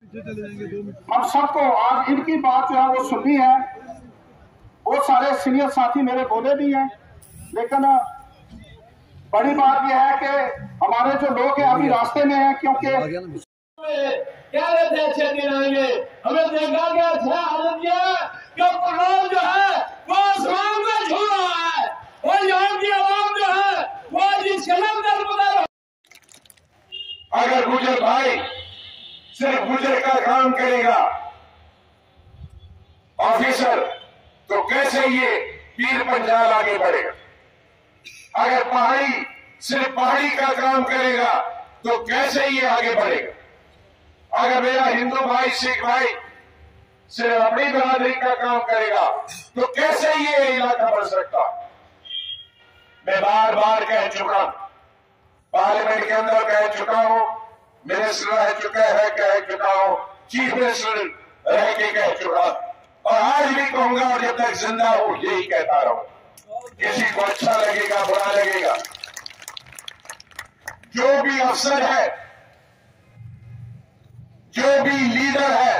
हम सबको आज इनकी बात जो है वो सुननी है। बहुत सारे सीनियर साथी मेरे बोले भी हैं, लेकिन बड़ी बात यह है कि हमारे जो लोग हैं अभी रास्ते में हैं, क्योंकि क्या रहते अच्छे दिन आएंगे। हमें देखा गया अच्छा हालत किया कि पेट्रोल जो है वो आसमान में छू रहा है और यहाँ की आवाम जो है वो आज इस कलम दर बदल। अगर गुजर भाई सिर्फ गुजर का काम करेगा ऑफिसर, तो कैसे ये पीर पंजाल आगे बढ़ेगा। अगर पहाड़ी सिर्फ पहाड़ी का काम करेगा तो कैसे ये आगे बढ़ेगा। अगर मेरा हिंदू भाई सिख भाई सिर्फ अपनी बरादरी का काम करेगा तो कैसे ये इलाका बढ़ सकता। मैं बार बार कह चुका, पार्लियामेंट के अंदर कह चुका हूं, मिनिस्टर रह चुका है, कह चुका हूं, चीफ मिनिस्टर रह के कह चुका, और आज भी कहूंगा और जब तक जिंदा हूं यही कहता रहूं। किसी को अच्छा लगेगा बुरा लगेगा, जो भी अफसर है, जो भी लीडर है,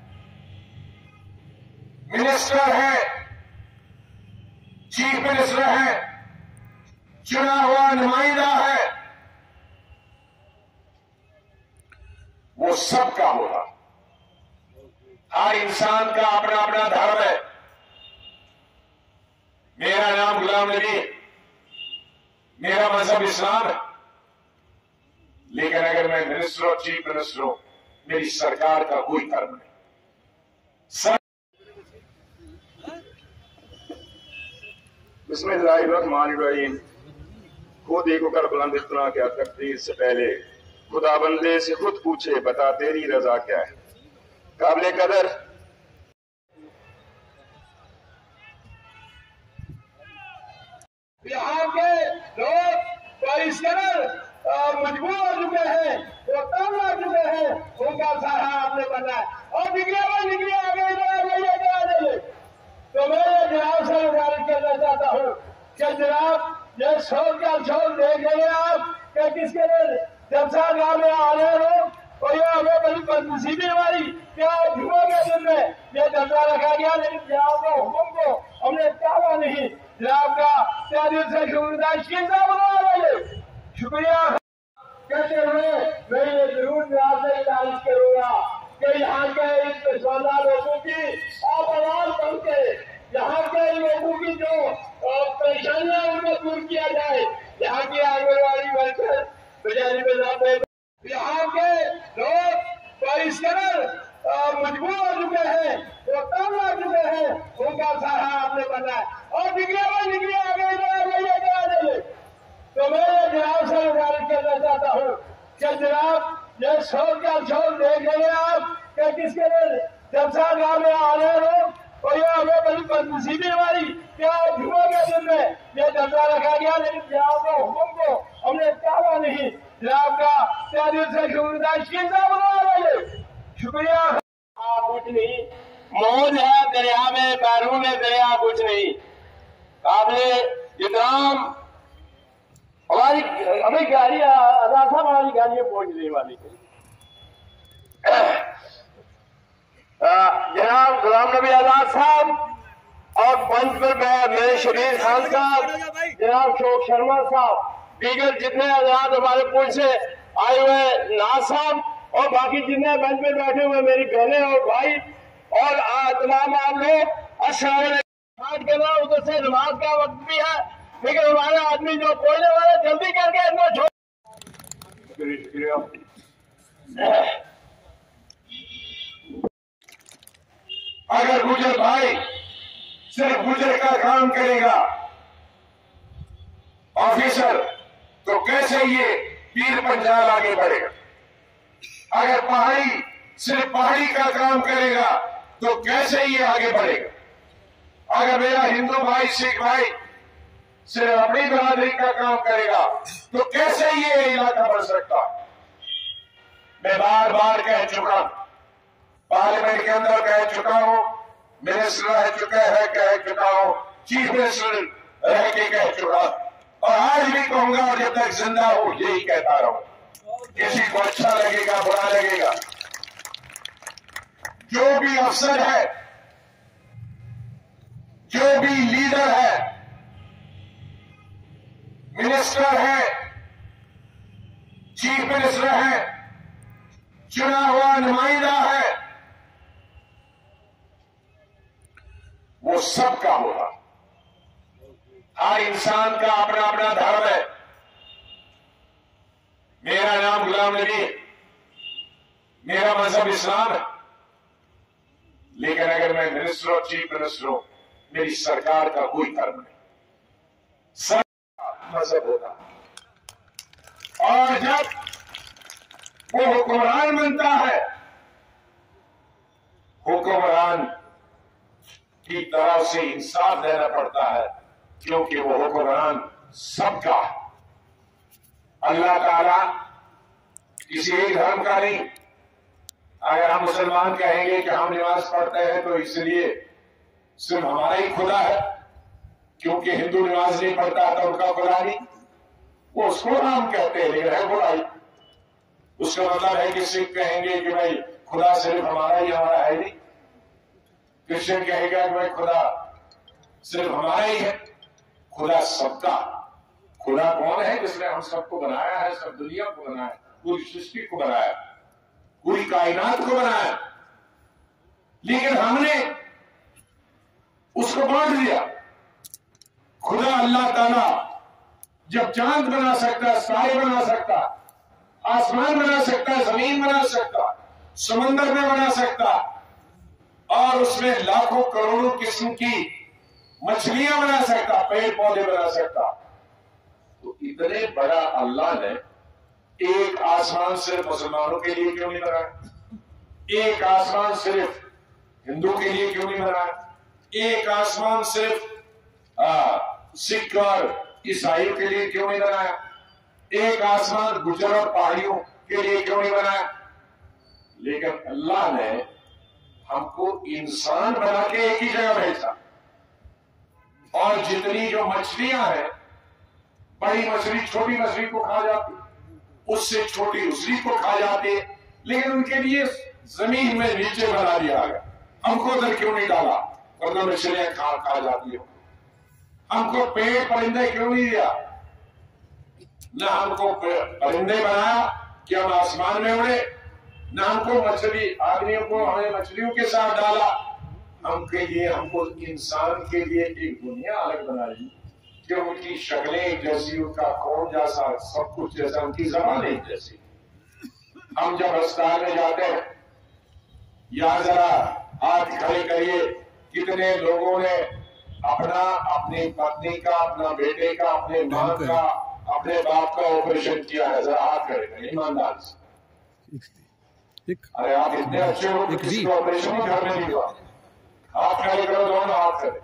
मिनिस्टर है, चीफ मिनिस्टर है, चुना हुआ नुमाइंदा है, वो सबका होगा। हर इंसान का अपना अपना धर्म है। मेरा नाम गुलाम नबी है, मेरा मजहब इस्लाम है, लेकिन अगर मैं मिनिस्टर और चीफ मिनिस्टर हूं, मेरी सरकार का कोई धर्म नहीं। बिस्मिल्लाहिर्रहमानिर्रहीम। खुद ही को कर बुलंद इतना क्या तकदीर से पहले खुदा बंदे से खुद पूछे, बता तेरी रजा क्या है। काबिले कदर यहाँ के लोग इस तरह मजबूर हो चुके हैं, वो तंग आ चुके हैं, उनका सहारा आपने बना है। और निकलिए आगे तो मैं जनाब से गुजारिश करना चाहता हूँ कि जनाब ये शोर का शोर देख रहे हैं आप कि किसके लिए जलसा गांव में आ रहे हो, और ये हमें बड़ी बदनसीबी हमारी क्या जुम्मे के दिन में ये जलसा रखा गया, लेकिन जनाब का हुक्म को हमने टाला नहीं। जनाब का क्या दिल से शुक्रिया कहते हुए मैं ये जरूर जनाब से गुजारिश करूंगा कि यहाँ के इन पेशवाना लोगों की आप आवाज बन के यहाँ के लोगों की जो परेशानियां उनको दूर किया जाए। यहाँ की आंगनबाड़ी वर्कर बेचारी में यहाँ के लोग इस तरह मजबूर हो चुके हैं, वो तंग आ चुके हैं, उनका सहारा आपने बना है। और निकलिए आगे तो मैं जनाब से गुजारिश करना चाहता हूँ कि जनाब ये शोर का शोर देख रहे हैं आप कि किसके लिए जलसा गांव में आ रहे हो, और ये हमें बड़ी बदनसीबी हमारी क्या जुम्मे के दिन में ये जलसा रखा गया, लेकिन जनाब का हुक्म को हमने टाला नहीं। जनाब का क्या दिल से शुक्रिया। कुछ नहीं, मौज है दरिया में, बैरून है दरिया कुछ नहीं। काबिले इकराम हमारी हमें गाड़ी आजाद साहब हमारी गाड़ियां पहुंचने वाली है। जनाब गुलाम नबी आजाद साहब और पंच पर मेरे शबीर खान साहब, जनाब शोक शर्मा साहब, दीगर जितने आजाद हमारे पुल से आए हुए नाज साहब और बाकी जितने बेंच पे बैठे हुए मेरी बहनें और भाई और तमाम आप लोग अस्सलाम करना। उधर से नमाज का वक्त भी है, लेकिन हमारे आदमी जो बोलने वाले जल्दी करके इतना छोड़। अगर गुजर भाई सिर्फ गुजर का काम करेगा ऑफिसर, तो कैसे ये पीर पंजाल आगे बढ़ेगा। अगर पहाड़ी सिर्फ पहाड़ी का काम करेगा तो कैसे ये आगे बढ़ेगा। अगर मेरा हिंदू भाई सिख भाई सिर्फ अपनी बरादरी का काम करेगा तो कैसे ये इलाका बढ़ सकता। मैं बार बार कह चुका, पार्लियामेंट के अंदर कह चुका हूं, मिनिस्टर रह चुका है, कह चुका हूं, चीफ मिनिस्टर रह के कह चुका, और आज भी कहूंगा और जब तक जिंदा हूं यही कहता रहूं। किसी को अच्छा लगेगा बुरा लगेगा, जो भी अफसर है, जो भी लीडर है, मिनिस्टर है, चीफ मिनिस्टर है, चुना हुआ नुमाइंदा है, वो सबका होगा। हर इंसान का अपना अपना धर्म है। मेरा नाम गुलाम नबी है, मेरा मजहब इस्लाम है, लेकिन अगर मैं मिनिस्टर और चीफ मिनिस्टर हूं, मेरी सरकार का कोई धर्म नहीं, सरकार मजहब होता है। और जब वो हुक्मरान बनता है, हुक्मरान की तरफ से इंसाफ देना पड़ता है, क्योंकि वो हुक्मरान सबका है। अल्लाह ताला किसी एक धर्म का नहीं। अगर हम मुसलमान कहेंगे कि हम नमाज पढ़ते हैं तो इसलिए सिर्फ हमारा ही खुदा है, क्योंकि हिंदू नमाज नहीं पढ़ता तो उनका खुदा नहीं, वो उसको राम कहते हैं, लेकिन है खुदाई। उसका मतलब है कि सिख कहेंगे कि भाई खुदा सिर्फ हमारा ही हमारा है नहीं, क्रिश्चियन कहेगा कि भाई खुदा सिर्फ हमारा ही है, खुदा सबका। खुदा कौन है? जिसने हम सबको बनाया है, सब दुनिया को बनाया, पूरी सृष्टि को बनाया, पूरी कायनात को बनाया, लेकिन हमने उसको बांट दिया। खुदा अल्लाह ताला जब चांद बना सकता है, तारे बना सकता, आसमान बना सकता, जमीन बना सकता, समंदर में बना सकता, और उसमें लाखों करोड़ों किस्म की मछलियां बना सकता, पेड़ पौधे बना सकता, तो इतने बड़ा अल्लाह ने एक आसमान सिर्फ मुसलमानों के लिए क्यों नहीं बनाया? एक आसमान सिर्फ हिंदू के लिए क्यों नहीं बनाया? एक आसमान सिर्फ सिख और ईसाइयों के लिए क्यों नहीं बनाया? एक आसमान गुजर और पहाड़ियों के लिए क्यों नहीं बनाया? लेकिन अल्लाह ने हमको इंसान बना के एक ही जगह भेजा, और जितनी जो मछलियां हैं, बड़ी मछली छोटी मछली को खा जाती, उससे छोटी उसी को खा जाती, लेकिन उनके लिए जमीन में नीचे बना दिया गया। हमको उधर क्यों नहीं डाला? वरना मछलियां खा जाती हो। हमको पेड़ परिंदे क्यों नहीं दिया? न हमको परिंदे बनाया कि हम आसमान में उड़े, न हमको मछली आदमियों को हमें मछलियों के साथ डाला। हमको इंसान के लिए एक दुनिया अलग बनाई कि उनकी शक्लें एक जैसी, उनका खून जैसा, सब कुछ जैसा, उनकी जबान एक जैसी। हम जब अस्पताल में जाते हैं, या जरा हाथ खड़े करिए, कितने लोगों ने अपनी पत्नी का, अपना बेटे का, अपने मां का, अपने बाप का ऑपरेशन किया है? जरा हाथ खड़े करिए ईमानदार से। अरे आप इतने अच्छे हो, किसी का ऑपरेशन ही घर में नहीं हुआ? हाथ खड़े करो, दोनों हाथ खड़े।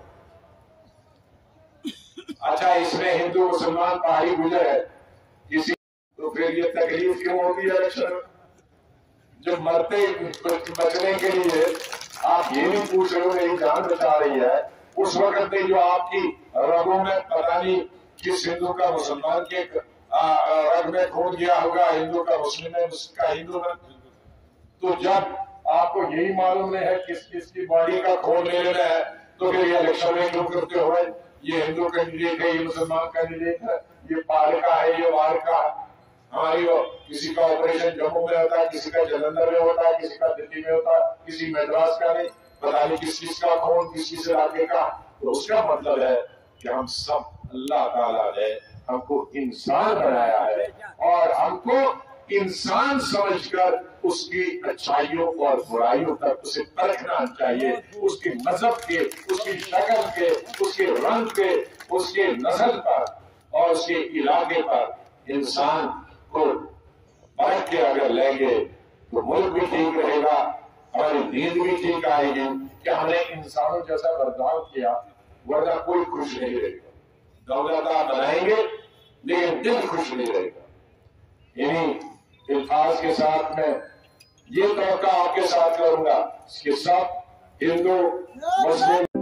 अच्छा, इसमें हिंदू मुसलमान पहाड़ी गुजर है किसी, तो फिर ये तकलीफ क्यों होती है इलेक्शन? जब मरते बचने के लिए आप ये नहीं पूछ रहे हो मेरी जान बचा रही है, उस वक्त में जो आपकी रगों में पता नहीं किस हिंदू का मुसलमान के रग में खून गया होगा, हिंदू का मुस्लिम है, उसका हिंदू में, तो जब आपको यही मालूम नहीं है किस किस की बॉडी का खून ले लेना है, तो फिर ये इलेक्शन में क्यों करते हो? ये हिंदू कैंडिडेट है, ये मुसलमान कैंडिडेट है, ये पार का है, ये वार का है। हमारी किसी का ऑपरेशन जम्मू में होता है, किसी का जालंधर में होता है, किसी का दिल्ली में होता है, किसी मद्रास का नहीं, पता नहीं किस किस का खून किस किस इलाके का। तो उसका मतलब है कि हम सब, अल्लाह ताला ने हमको इंसान बनाया है, और हमको इंसान समझकर उसकी अच्छाइयों और बुराइयों तक उसे परखना चाहिए। उसके मजहब के, उसकी शक्ल के, उसके रंग के, उसके नस्ल पर और उसके इलाके पर इंसान को परख के अगर लेंगे तो मुल्क भी ठीक रहेगा, हमारी नींद भी ठीक आएगी कि हमने इंसानों जैसा बर्ताव किया, वरना कोई खुश नहीं रहेगा। दौलत आप बनाएंगे लेकिन दिल खुश नहीं रहेगा। इन्हीं इल्फाज के साथ में ये तौका आपके साथ करूंगा कि सब हिंदू मुस्लिम